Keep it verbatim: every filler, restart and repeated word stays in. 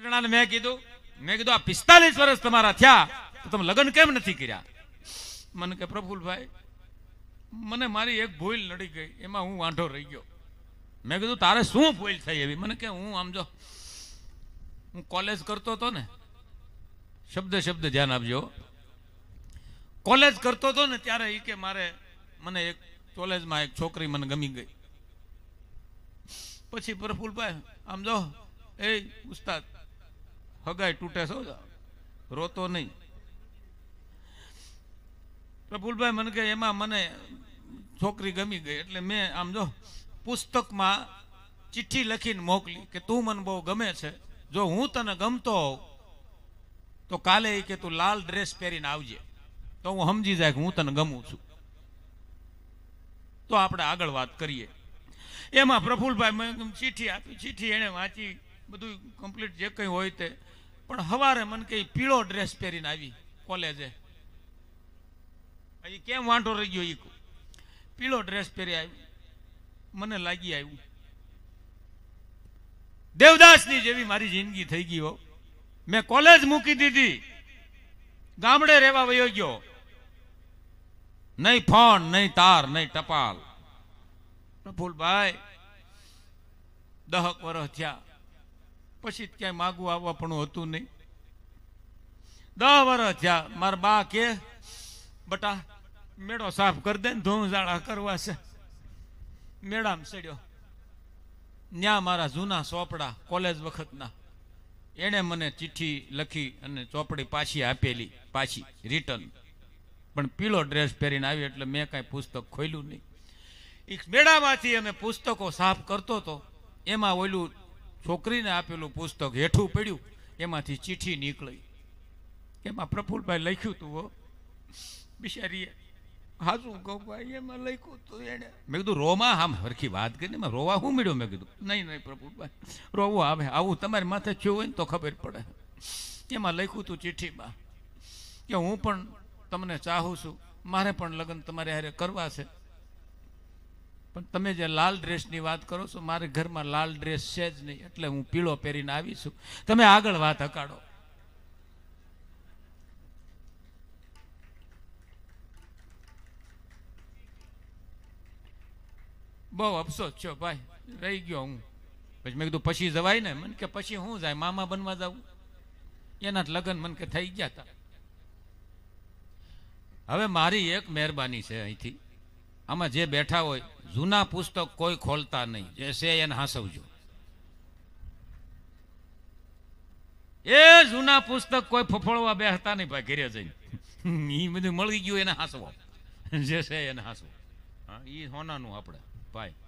જણાને મેં કીધું મેં કીધું આ પિસ્તાલીસ વર્ષ તમારા થયા તો તમે લગ્ન કેમ નથી કર્યા? મને કે પ્રફુલભાઈ મને મારી એક ભૂલ નડી ગઈ, એમાં હું વાંઢો રહી ગયો. મેં કીધું તારે શું ભૂલ થઈ એવી? મને કે હું આમ જો હું કોલેજ કરતો હતો ને, શબ્દ શબ્દ ધ્યાન આપજો, કોલેજ કરતો હતો ને ત્યારે એ કે મારે મને એક કોલેજમાં એક છોકરી મને ગમી ગઈ. પછી પ્રફુલભાઈ આમ જો એ ઉસ્તાદ હગાઈ તૂટે છો, રોતો નહીં. પ્રફુલભાઈ મને કે એમાં મને છોકરી ગમી ગઈ એટલે મેં આમ જો પુસ્તકમાં ચિઠ્ઠી લખીને મોકલી કે તું મને બહુ ગમે છે, જો હું તને ગમતો હોઉં તો કાલે કે તું લાલ ડ્રેસ પહેરીને આવજે, તો હું સમજી જાય કે હું તને ગમું છું, તો આપણે આગળ વાત કરીએ. એમાં પ્રફુલભાઈ મેં ચિઠ્ઠી આપી, ચિઠ્ઠી એને વાંચી, બધું કમ્પ્લીટ જે કંઈ હોય તે. પણ સવારે મને કે પીળો ડ્રેસ પહેરીને આવી કોલેજે. હજી કેમ વાંઢો રહી ગયો? એ પીળો ડ્રેસ પહેરી આવી, મને લાગી આવ્યું દેવદાસની જેવી મારી જિંદગી થઈ ગઈ હો. મેં કોલેજ મૂકી દીધી, ગામડે રહેવા વયો ગયો. નહીં ફોન, નહીં તાર, નહીં ટપાલ. પ્રફુલભાઈ દહક વર્ષ થયા પછી ક્યાંય માગવું આવવા પણ હતું નહીં. દહ વર્ષ થયા મારા બા કે બટા મેળો સાફ કરી દે ને, ધૂમઝાળા કરવા છે. મેળામાં ચડ્યો, ન્યા મારા જૂના ચોપડા કોલેજ વખતના, એણે મને ચિઠ્ઠી લખી અને ચોપડી પાછી આપેલી, પાછી રિટર્ન. પણ પીળો ડ્રેસ પહેરીને આવી એટલે મેં કાંઈ પુસ્તક ખોલ્યું નહીં. એક મેળામાંથી અમે પુસ્તકો સાફ કરતો હતો, એમાં ઓલું છોકરીને આપેલું પુસ્તક હેઠું પડ્યું, એમાંથી ચિઠ્ઠી નીકળી. એમાં પ્રફુલભાઈ લખ્યું હતું હો, બિચારીએ હાજું કહું ભાઈ એમાં લખ્યું હતું એને. મેં કીધું રોમાં આમ હરખી વાત કરીને એમાં રોવા શું મળ્યો? મેં કીધું નહીં નહીં પ્રફુલભાઈ રોવું આવે, આવું તમારી માથે થયું હોય ને તો ખબર પડે. એમાં લખ્યું હતું ચિઠ્ઠીમાં કે હું પણ તમને ચાહું છું, મારે પણ લગ્ન તમારે હારે કરવા છે, પણ તમે જે લાલ ડ્રેસની વાત કરો છો મારે ઘરમાં લાલ ડ્રેસ છે જ નહીં, એટલે હું પીળો પહેરીને આવી છું, તમે આગળ વાત હકાડો. બહુ અફસોસ છો ભાઈ, રહી ગયો હું. પછી મેં કીધું પછી જવાય ને? મને કે પછી હું જાય, મામા બનવા જવું. એના લગ્ન મને કે થઈ ગયા હતા. હવે મારી એક મહેરબાની છે અહીંથી, આમાં જે બેઠા હોય જૂના પુસ્તક કોઈ ખોલતા નહીં, જે છે એને હાંસવજો. એ જૂના પુસ્તક કોઈ ફફોળવા બેસતા નહીં ભાઈ, ઘરે જઈને એ બધું મળી ગયું એને હાંસવો, જે છે એને હાંસવો. હા, એ હોનાનું આપણે ભાઈ.